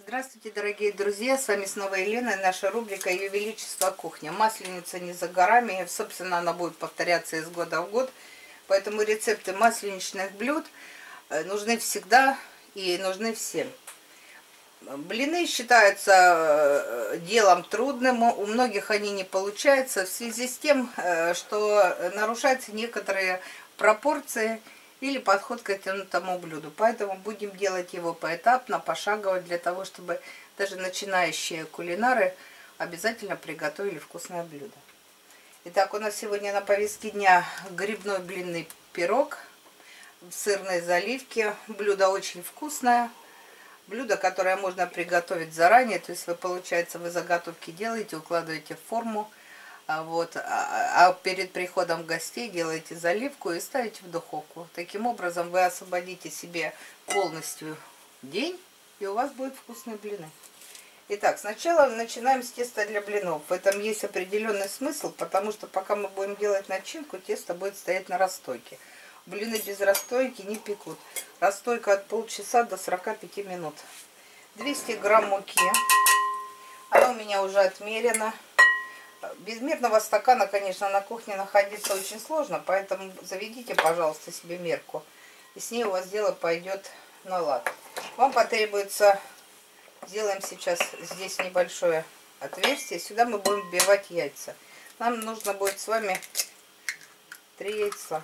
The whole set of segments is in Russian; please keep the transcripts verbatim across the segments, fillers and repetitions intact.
Здравствуйте, дорогие друзья, с вами снова Елена и наша рубрика «Ее Величество Кухня». Масленица не за горами, собственно, она будет повторяться из года в год, поэтому рецепты масленичных блюд нужны всегда и нужны всем. Блины считаются делом трудным, у многих они не получаются в связи с тем, что нарушаются некоторые пропорции или подход к этому блюду. Поэтому будем делать его поэтапно, пошагово, для того, чтобы даже начинающие кулинары обязательно приготовили вкусное блюдо. Итак, у нас сегодня на повестке дня грибной блинный пирог в сырной заливке. Блюдо очень вкусное. Блюдо, которое можно приготовить заранее. То есть вы, получается, вы заготовки делаете, укладываете в форму. Вот, а, а перед приходом гостей делаете заливку и ставите в духовку. Таким образом вы освободите себе полностью день, и у вас будут вкусные блины. Итак, сначала начинаем с теста для блинов. В этом есть определенный смысл, потому что пока мы будем делать начинку, тесто будет стоять на расстойке. Блины без расстойки не пекут. Расстойка от полчаса до сорока пяти минут. двести грамм муки. Она у меня уже отмерена. Безмерного стакана, конечно, на кухне находиться очень сложно, поэтому заведите, пожалуйста, себе мерку. И с ней у вас дело пойдет на лад. Вам потребуется, сделаем сейчас здесь небольшое отверстие. Сюда мы будем вбивать яйца. Нам нужно будет с вами три яйца.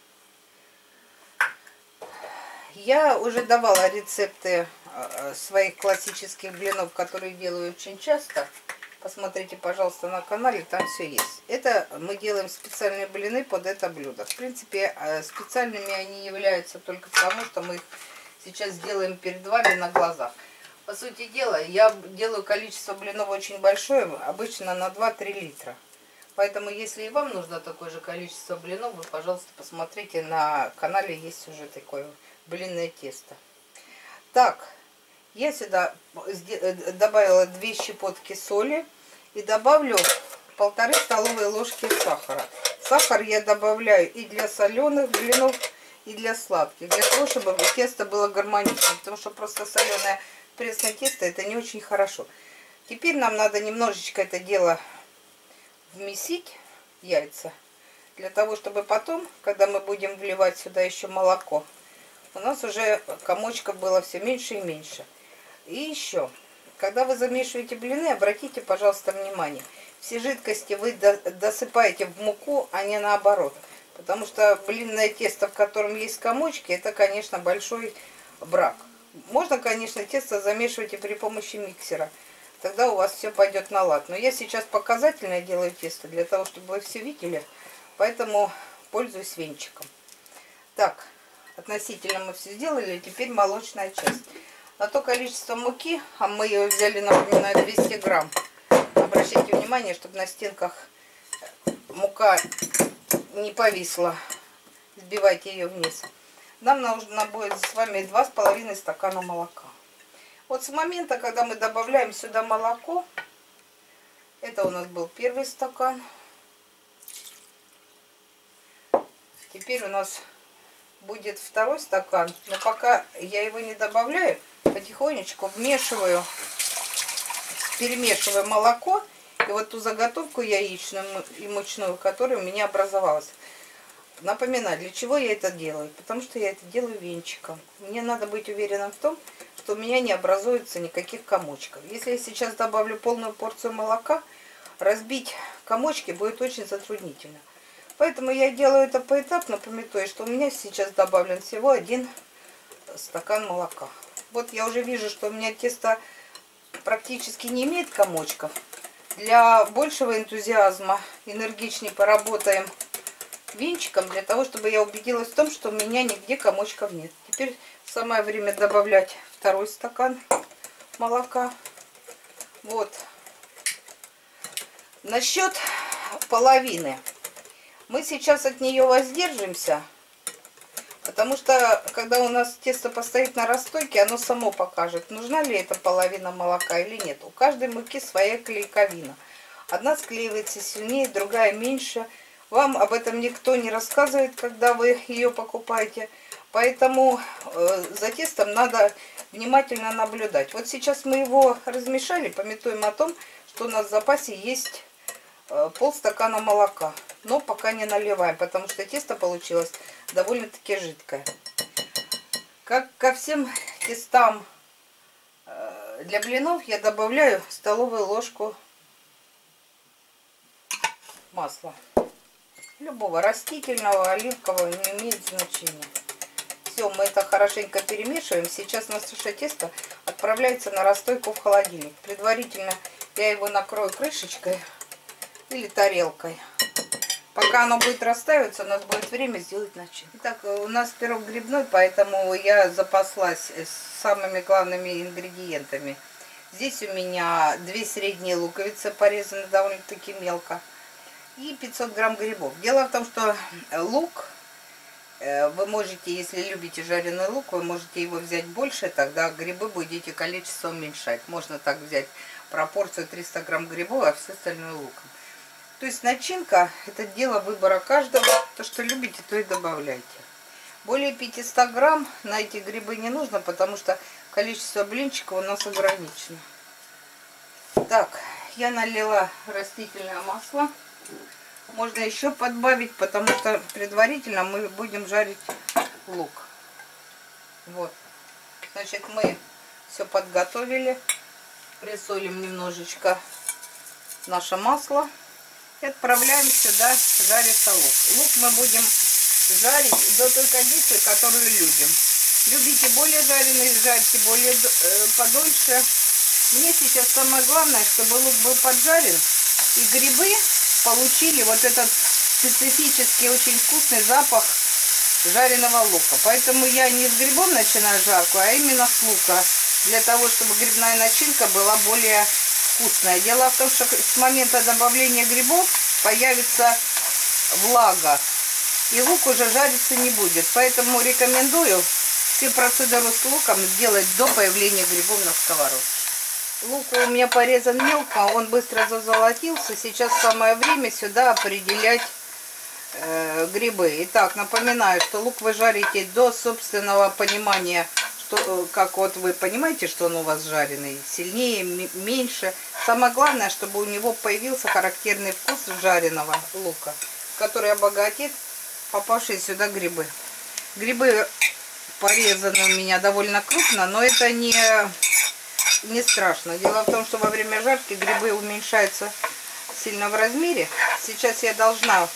Я уже давала рецепты своих классических блинов, которые делаю очень часто. Посмотрите, пожалуйста, на канале, там все есть. Это мы делаем специальные блины под это блюдо. В принципе, специальными они являются только потому, что мы их сейчас делаем перед вами на глазах. По сути дела, я делаю количество блинов очень большое, обычно на два-три литра. Поэтому, если и вам нужно такое же количество блинов, вы, пожалуйста, посмотрите, на канале есть уже такое блинное тесто. Так, я сюда добавила две щепотки соли и добавлю полторы столовые ложки сахара. Сахар я добавляю и для соленых блинов, и для сладких, для того, чтобы тесто было гармоничным, потому что просто соленое пресное тесто это не очень хорошо. Теперь нам надо немножечко это дело вмесить, яйца, для того, чтобы потом, когда мы будем вливать сюда еще молоко, у нас уже комочков было все меньше и меньше. И еще, когда вы замешиваете блины, обратите, пожалуйста, внимание, все жидкости вы досыпаете в муку, а не наоборот. Потому что блинное тесто, в котором есть комочки, это, конечно, большой брак. Можно, конечно, тесто замешивать и при помощи миксера. Тогда у вас все пойдет на лад. Но я сейчас показательно делаю тесто, для того, чтобы вы все видели. Поэтому пользуюсь венчиком. Так, относительно мы все сделали, теперь молочная часть. На то количество муки, а мы ее взяли, напоминаю, двести грамм. Обращайте внимание, чтобы на стенках мука не повисла. Сбивайте ее вниз. Нам нужно будет с вами два с половиной стакана молока. Вот с момента, когда мы добавляем сюда молоко, это у нас был первый стакан. Теперь у нас будет второй стакан, но пока я его не добавляю, потихонечку вмешиваю, перемешиваю молоко и вот ту заготовку яичную и мучную, которая у меня образовалась. Напоминаю, для чего я это делаю? Потому что я это делаю венчиком. Мне надо быть уверенным в том, что у меня не образуется никаких комочков. Если я сейчас добавлю полную порцию молока, разбить комочки будет очень затруднительно. Поэтому я делаю это поэтапно, памятуя, что у меня сейчас добавлен всего один стакан молока. Вот я уже вижу, что у меня тесто практически не имеет комочков. Для большего энтузиазма энергичнее поработаем венчиком, для того, чтобы я убедилась в том, что у меня нигде комочков нет. Теперь самое время добавлять второй стакан молока. Вот. Насчет половины. Мы сейчас от нее воздержимся, потому что, когда у нас тесто постоит на расстойке, оно само покажет, нужна ли эта половина молока или нет. У каждой муки своя клейковина. Одна склеивается сильнее, другая меньше. Вам об этом никто не рассказывает, когда вы ее покупаете. Поэтому э, за тестом надо внимательно наблюдать. Вот сейчас мы его размешали, памятуем о том, что у нас в запасе есть э, полстакана молока. Но пока не наливаем, потому что тесто получилось довольно-таки жидкое. Как ко всем тестам э, для блинов я добавляю столовую ложку масла. Любого, растительного, оливкового, не имеет значения. Все, мы это хорошенько перемешиваем. Сейчас наше тесто отправляется на расстойку в холодильник. Предварительно я его накрою крышечкой или тарелкой. Пока оно будет растаиваться, у нас будет время сделать начинку. Итак, у нас пирог грибной, поэтому я запаслась с самыми главными ингредиентами. Здесь у меня две средние луковицы, порезаны довольно-таки мелко, и пятьсот грамм грибов. Дело в том, что лук, вы можете, если любите жареный лук, вы можете его взять больше, тогда грибы будете количество уменьшать. Можно так взять пропорцию триста грамм грибов, а все остальное луком. То есть начинка – это дело выбора каждого. То, что любите, то и добавляйте. Более пятисот грамм на эти грибы не нужно, потому что количество блинчиков у нас ограничено. Так, я налила растительное масло. Можно еще подбавить, потому что предварительно мы будем жарить лук. Вот. Значит, мы все подготовили. Присолим немножечко наше масло. И отправляем сюда жариться лук. Лук мы будем жарить до той кондиции, которую любим. Любите более жареный, жарьте более э, подольше. Мне сейчас самое главное, чтобы лук был поджарен, и грибы получили вот этот специфический, очень вкусный запах жареного лука. Поэтому я не с грибом начинаю жарку, а именно с лука, для того, чтобы грибная начинка была более вкусная. Дело в том, что с момента добавления грибов появится влага, и лук уже жариться не будет. Поэтому рекомендую все процедуры с луком сделать до появления грибов на сковородке. Лук у меня порезан мелко, он быстро зазолотился. Сейчас самое время сюда определять э, грибы. Итак, напоминаю, что лук вы жарите до собственного понимания, что, как вот вы понимаете, что он у вас жареный, сильнее, меньше. Самое главное, чтобы у него появился характерный вкус жареного лука, который обогатит попавшие сюда грибы. Грибы порезаны у меня довольно крупно, но это не, не страшно. Дело в том, что во время жарки грибы уменьшаются сильно в размере. Сейчас я должна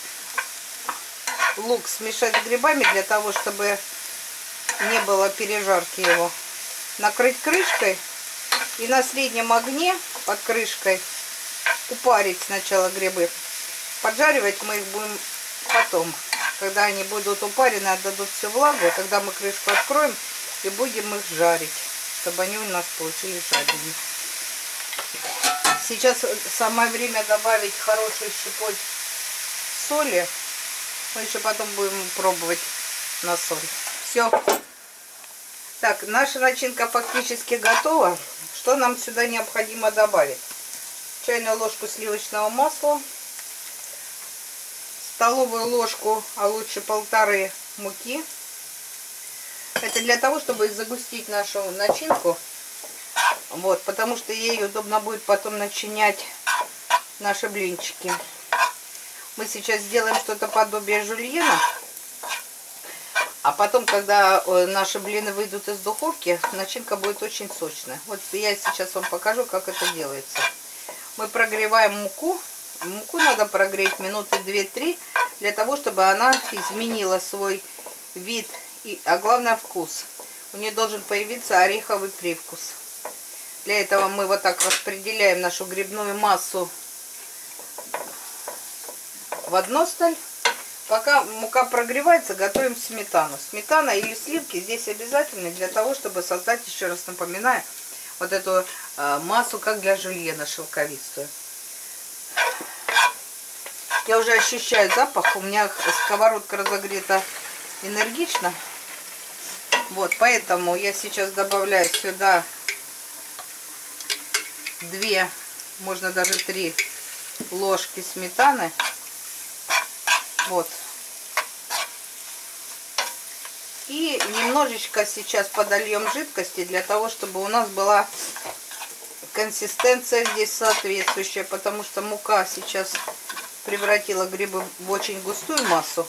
лук смешать с грибами для того, чтобы не было пережарки его. Накрыть крышкой и на среднем огне под крышкой упарить сначала грибы. Поджаривать мы их будем потом. Когда они будут упарены, отдадут всю влагу, тогда мы крышку откроем и будем их жарить, чтобы они у нас получились жареными. Сейчас самое время добавить хороший щепоть соли. Мы еще потом будем пробовать на соль. Все. Так, наша начинка фактически готова. Что нам сюда необходимо добавить? Чайную ложку сливочного масла, столовую ложку, а лучше полторы муки. Это для того, чтобы загустить нашу начинку. Вот, потому что ей удобно будет потом начинять наши блинчики. Мы сейчас сделаем что-то подобие жульена. А потом, когда наши блины выйдут из духовки, начинка будет очень сочная. Вот я сейчас вам покажу, как это делается. Мы прогреваем муку. Муку надо прогреть минуты две-три, для того, чтобы она изменила свой вид, и, а главное вкус. У нее должен появиться ореховый привкус. Для этого мы вот так распределяем нашу грибную массу в односталь. Пока мука прогревается, готовим сметану. Сметана или сливки здесь обязательны для того, чтобы создать, еще раз напоминаю, вот эту э, массу, как для жульена, шелковистую. Я уже ощущаю запах, у меня сковородка разогрета энергично. Вот, поэтому я сейчас добавляю сюда две, можно даже три ложки сметаны. Вот. И немножечко сейчас подольем жидкости для того, чтобы у нас была консистенция здесь соответствующая, потому что мука сейчас превратила грибы в очень густую массу.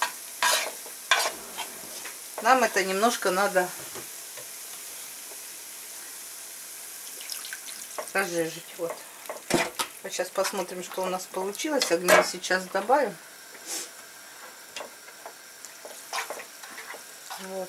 Нам это немножко надо разжижить. Вот. Вот сейчас посмотрим, что у нас получилось. Огня сейчас добавим. Вот.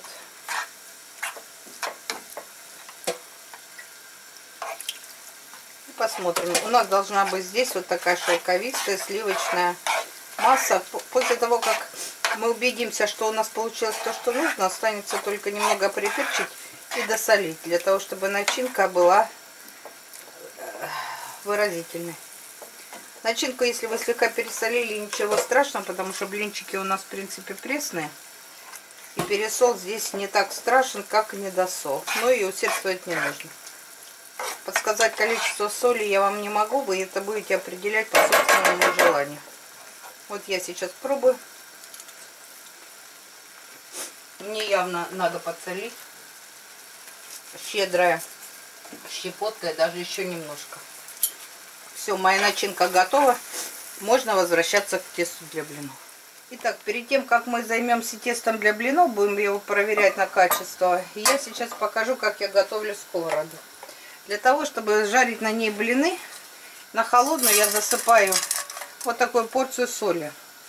И посмотрим. У нас должна быть здесь вот такая шелковистая сливочная масса. После того, как мы убедимся, что у нас получилось то, что нужно, останется только немного приперчить и досолить, для того, чтобы начинка была выразительной. Начинку, если вы слегка пересолили, ничего страшного, потому что блинчики у нас, в принципе, пресные. И пересол здесь не так страшен, как недосол. Но и усердствовать не нужно. Подсказать количество соли я вам не могу, вы это будете определять по собственному желанию. Вот я сейчас пробую. Мне явно надо подсолить. Щедрая щепоткой, даже еще немножко. Все, моя начинка готова. Можно возвращаться к тесту для блинов. Итак, перед тем, как мы займемся тестом для блинов, будем его проверять на качество, я сейчас покажу, как я готовлю сковороду. Для того, чтобы жарить на ней блины, на холодную я засыпаю вот такую порцию соли.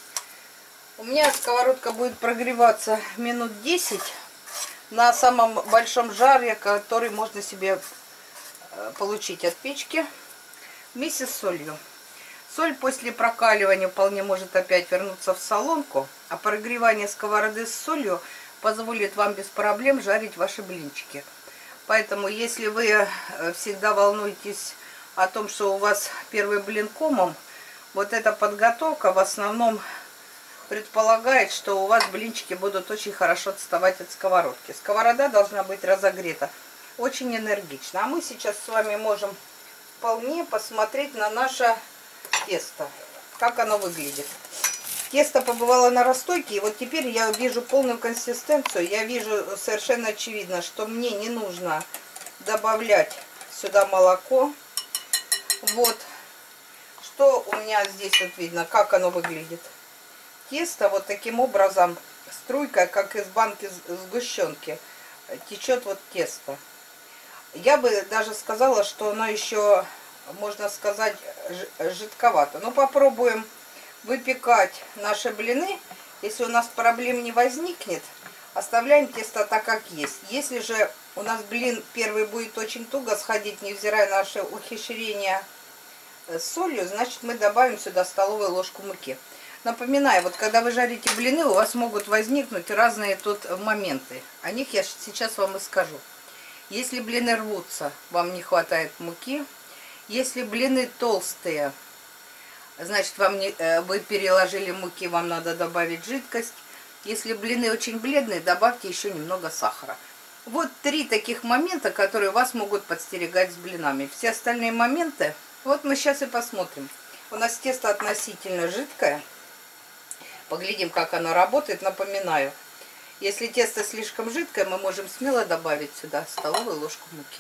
У меня сковородка будет прогреваться минут десять на самом большом жаре, который можно себе получить от печки, вместе с солью. Соль после прокаливания вполне может опять вернуться в солонку, а прогревание сковороды с солью позволит вам без проблем жарить ваши блинчики. Поэтому, если вы всегда волнуетесь о том, что у вас первый блин комом, вот эта подготовка в основном предполагает, что у вас блинчики будут очень хорошо отставать от сковородки. Сковорода должна быть разогрета очень энергично. А мы сейчас с вами можем вполне посмотреть на наше тесто, как оно выглядит. Тесто побывало на расстойке, и вот теперь я вижу полную консистенцию. Я вижу совершенно очевидно, что мне не нужно добавлять сюда молоко. Вот что у меня здесь вот видно, как оно выглядит. Тесто вот таким образом, струйка, как из банки сгущенки, течет вот тесто. Я бы даже сказала, что оно еще, можно сказать, жидковато. Но попробуем выпекать наши блины. Если у нас проблем не возникнет, оставляем тесто так, как есть. Если же у нас блин первый будет очень туго сходить, невзирая на наше ухищрение с солью, значит мы добавим сюда столовую ложку муки. Напоминаю, вот когда вы жарите блины, у вас могут возникнуть разные тут моменты. О них я сейчас вам и скажу. Если блины рвутся, вам не хватает муки. Если блины толстые, значит, вам не, вы переложили муки, вам надо добавить жидкость. Если блины очень бледные, добавьте еще немного сахара. Вот три таких момента, которые вас могут подстерегать с блинами. Все остальные моменты, вот мы сейчас и посмотрим. У нас тесто относительно жидкое. Поглядим, как оно работает. Напоминаю, если тесто слишком жидкое, мы можем смело добавить сюда столовую ложку муки.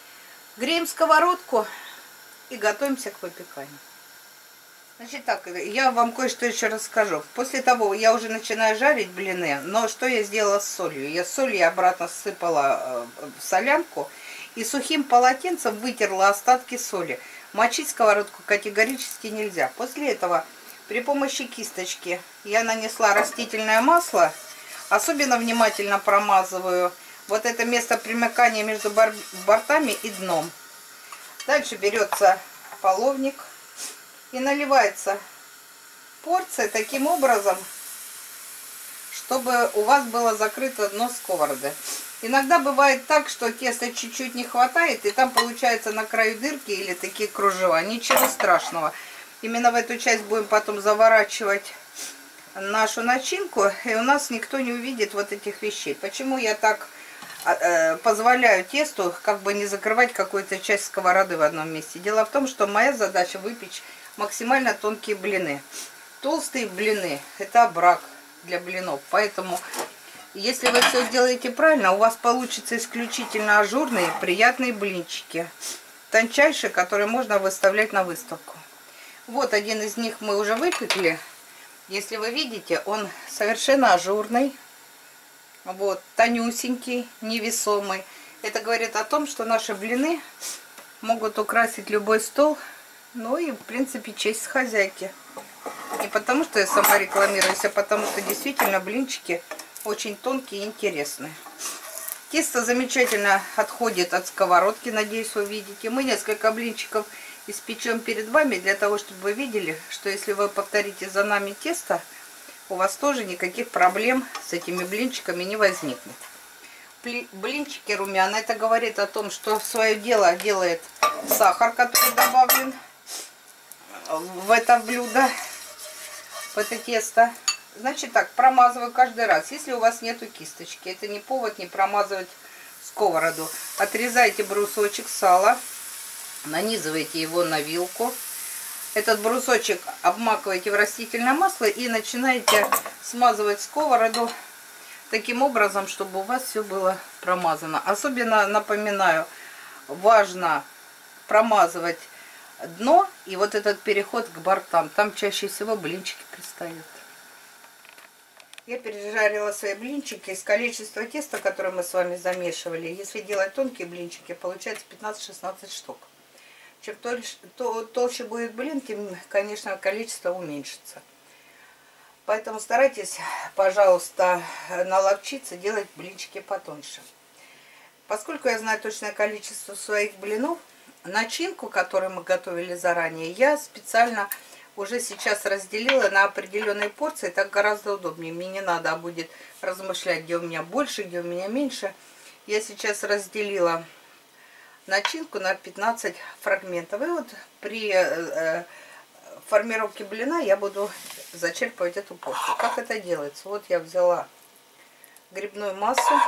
Греем сковородку и готовимся к выпеканию. Значит так, я вам кое-что еще расскажу. После того я уже начинаю жарить блины, но что я сделала с солью? Я соль я обратно сыпала в солянку и сухим полотенцем вытерла остатки соли. Мочить сковородку категорически нельзя. После этого при помощи кисточки я нанесла растительное масло. Особенно внимательно промазываю вот это место примыкания между бортами и дном. Дальше берется половник и наливается порция таким образом, чтобы у вас было закрыто дно сковороды. Иногда бывает так, что теста чуть-чуть не хватает, и там получается на краю дырки или такие кружева. Ничего страшного. Именно в эту часть будем потом заворачивать нашу начинку, и у нас никто не увидит вот этих вещей. Почему я так э, позволяю тесту как бы не закрывать какую-то часть сковороды в одном месте? Дело в том, что моя задача выпечь максимально тонкие блины. Толстые блины — это брак для блинов, поэтому Если вы все сделаете правильно, у вас получится исключительно ажурные, приятные блинчики. Тончайшие, которые можно выставлять на выставку. Вот один из них мы уже выпекли. Если вы видите, он совершенно ажурный. Вот, тонюсенький, невесомый. Это говорит о том, что наши блины могут украсить любой стол. Ну и, в принципе, честь хозяйки. Не потому, что я сама рекламируюсь, а потому, что действительно блинчики очень тонкие и интересные. Тесто замечательно отходит от сковородки, надеюсь, вы видите. Мы несколько блинчиков испечем перед вами, для того, чтобы вы видели, что если вы повторите за нами тесто, у вас тоже никаких проблем с этими блинчиками не возникнет. Блинчики румяные, это говорит о том, что свое дело делает сахар, который добавлен в это блюдо, в это тесто. Значит так, промазываю каждый раз. Если у вас нету кисточки, это не повод не промазывать сковороду. Отрезайте брусочек сала, нанизывайте его на вилку. Этот брусочек обмакиваете в растительное масло и начинаете смазывать сковороду таким образом, чтобы у вас все было промазано. Особенно, напоминаю, важно промазывать дно и вот этот переход к бортам. Там чаще всего блинчики пристают. Я пережарила свои блинчики из количества теста, которое мы с вами замешивали. Если делать тонкие блинчики, получается пятнадцать-шестнадцать штук. Чем толще, то, толще будет блин, тем, конечно, количество уменьшится. Поэтому старайтесь, пожалуйста, наловчиться делать блинчики потоньше. Поскольку я знаю точное количество своих блинов, начинку, которую мы готовили заранее, я специально уже сейчас разделила на определенные порции. Так гораздо удобнее. Мне не надо будет размышлять, где у меня больше, где у меня меньше. Я сейчас разделила начинку на пятнадцать фрагментов. И вот при э, формировке блина я буду зачерпывать эту порцию. Как это делается? Вот я взяла грибную массу.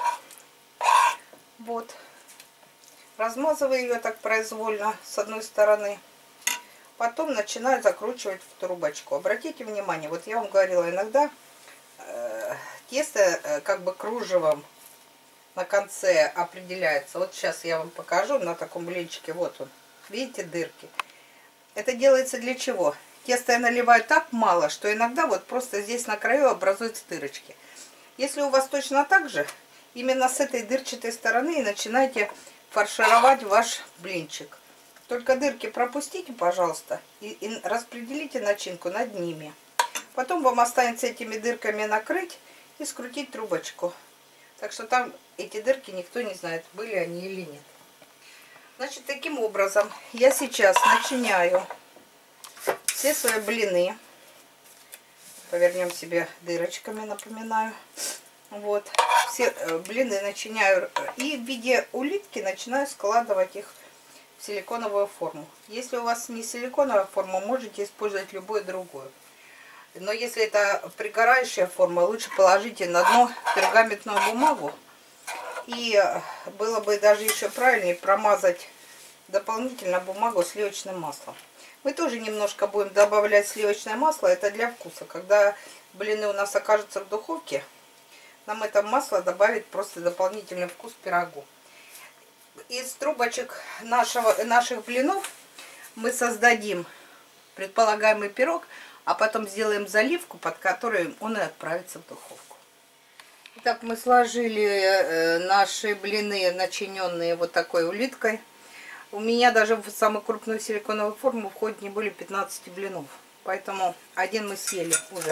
Вот. Размазываю ее так произвольно с одной стороны. Потом начинаю закручивать в трубочку. Обратите внимание, вот я вам говорила, иногда э, тесто э, как бы кружевом на конце определяется. Вот сейчас я вам покажу на таком блинчике. Вот он. Видите дырки? Это делается для чего? Тесто я наливаю так мало, что иногда вот просто здесь на краю образуются дырочки. Если у вас точно так же, именно с этой дырчатой стороны и начинайте фаршировать ваш блинчик. Только дырки пропустите, пожалуйста, и, и распределите начинку над ними. Потом вам останется этими дырками накрыть и скрутить трубочку. Так что там эти дырки никто не знает, были они или нет. Значит, таким образом я сейчас начиняю все свои блины. Повернем себе дырочками, напоминаю. Вот. Все блины начиняю и в виде улитки начинаю складывать их в силиконовую форму. Если у вас не силиконовая форма, можете использовать любую другую. Но если это пригорающая форма, лучше положите на дно пергаментную бумагу. И было бы даже еще правильнее промазать дополнительно бумагу сливочным маслом. Мы тоже немножко будем добавлять сливочное масло. Это для вкуса. Когда блины у нас окажутся в духовке, нам это масло добавит просто дополнительный вкус пирогу. Из трубочек нашего, наших блинов мы создадим предполагаемый пирог, а потом сделаем заливку, под которой он и отправится в духовку. Итак, мы сложили наши блины, начиненные вот такой улиткой. У меня даже в самую крупную силиконовую форму входит не более пятнадцати блинов. Поэтому один мы съели уже.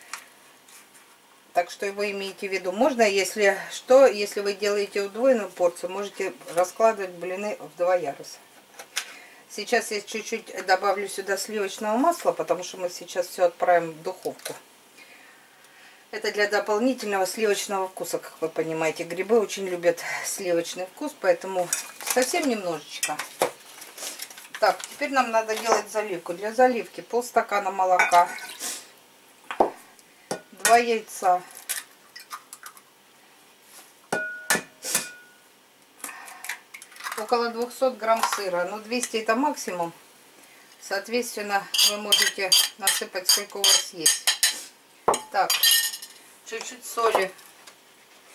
Так что вы имеете в виду. Можно, если что, если вы делаете удвоенную порцию, можете раскладывать блины в два яруса. Сейчас я чуть-чуть добавлю сюда сливочного масла, потому что мы сейчас все отправим в духовку. Это для дополнительного сливочного вкуса, как вы понимаете. Грибы очень любят сливочный вкус, поэтому совсем немножечко. Так, теперь нам надо делать заливку. Для заливки полстакана молока, два яйца, около двухсот грамм сыра, ну двести это максимум, соответственно вы можете насыпать сколько у вас есть. Так, чуть-чуть соли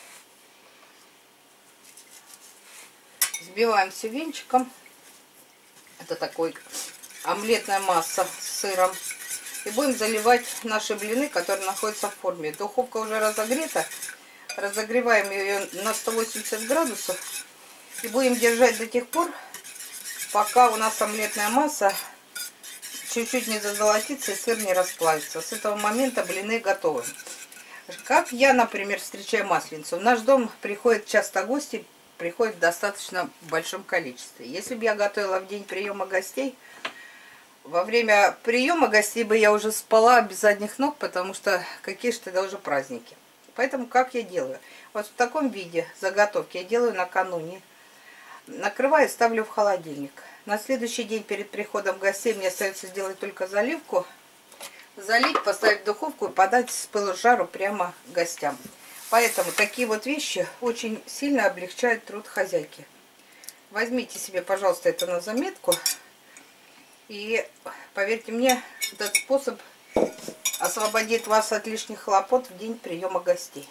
Взбиваем все венчиком. Это такой омлетная масса с сыром. И будем заливать наши блины, которые находятся в форме. Духовка уже разогрета. Разогреваем ее на сто восемьдесят градусов. И будем держать до тех пор, пока у нас омлетная масса чуть-чуть не зазолотится и сыр не расплавится. С этого момента блины готовы. Как я, например, встречаю Масленицу. В наш дом приходят часто гости, приходят в достаточно большом количестве. Если бы я готовила в день приема гостей, во время приема гостей бы я уже спала без задних ног, потому что какие же тогда уже праздники. Поэтому как я делаю? Вот в таком виде заготовки я делаю накануне. Накрываю и ставлю в холодильник. На следующий день перед приходом гостей мне остается сделать только заливку. Залить, поставить в духовку и подать с пылу с жару прямо гостям. Поэтому такие вот вещи очень сильно облегчают труд хозяйки. Возьмите себе, пожалуйста, это на заметку. И поверьте мне, этот способ освободит вас от лишних хлопот в день приема гостей.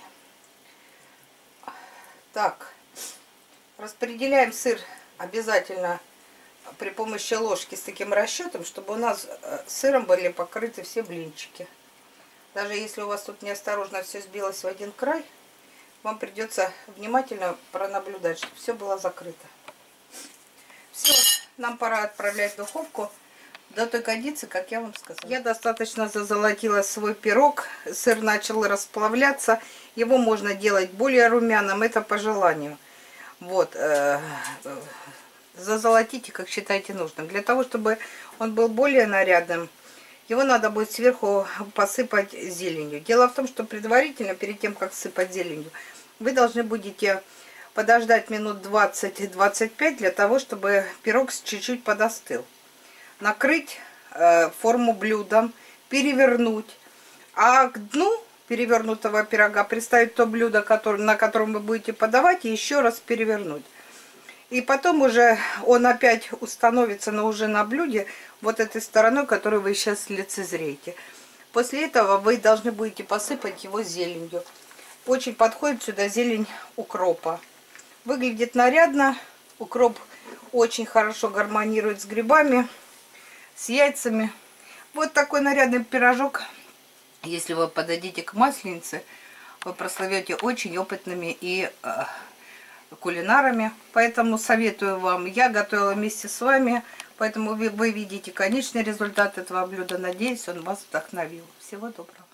Так, распределяем сыр обязательно при помощи ложки с таким расчетом, чтобы у нас сыром были покрыты все блинчики. Даже если у вас тут неосторожно все сбилось в один край, вам придется внимательно пронаблюдать, чтобы все было закрыто. Все, нам пора отправлять в духовку до той кондиции, как я вам сказала. Я достаточно зазолотила свой пирог, сыр начал расплавляться, его можно делать более румяным, это по желанию. Вот, э, зазолотите, как считаете нужным. Для того, чтобы он был более нарядным, его надо будет сверху посыпать зеленью. Дело в том, что предварительно, перед тем, как сыпать зеленью, вы должны будете подождать минут двадцать-двадцать пять для того, чтобы пирог чуть-чуть подостыл. Накрыть э, форму блюдом, перевернуть, а к дну перевернутого пирога приставить то блюдо, который, на котором вы будете подавать, и еще раз перевернуть. И потом уже он опять установится, но уже на блюде, вот этой стороной, которую вы сейчас лицезреете. После этого вы должны будете посыпать его зеленью. Очень подходит сюда зелень укропа. Выглядит нарядно. Укроп очень хорошо гармонирует с грибами, с яйцами. Вот такой нарядный пирожок. Если вы подойдете к Масленице, вы прославите очень опытными и э, кулинарами. Поэтому советую вам. Я готовила вместе с вами. Поэтому вы, вы видите конечный результат этого блюда. Надеюсь, он вас вдохновил. Всего доброго.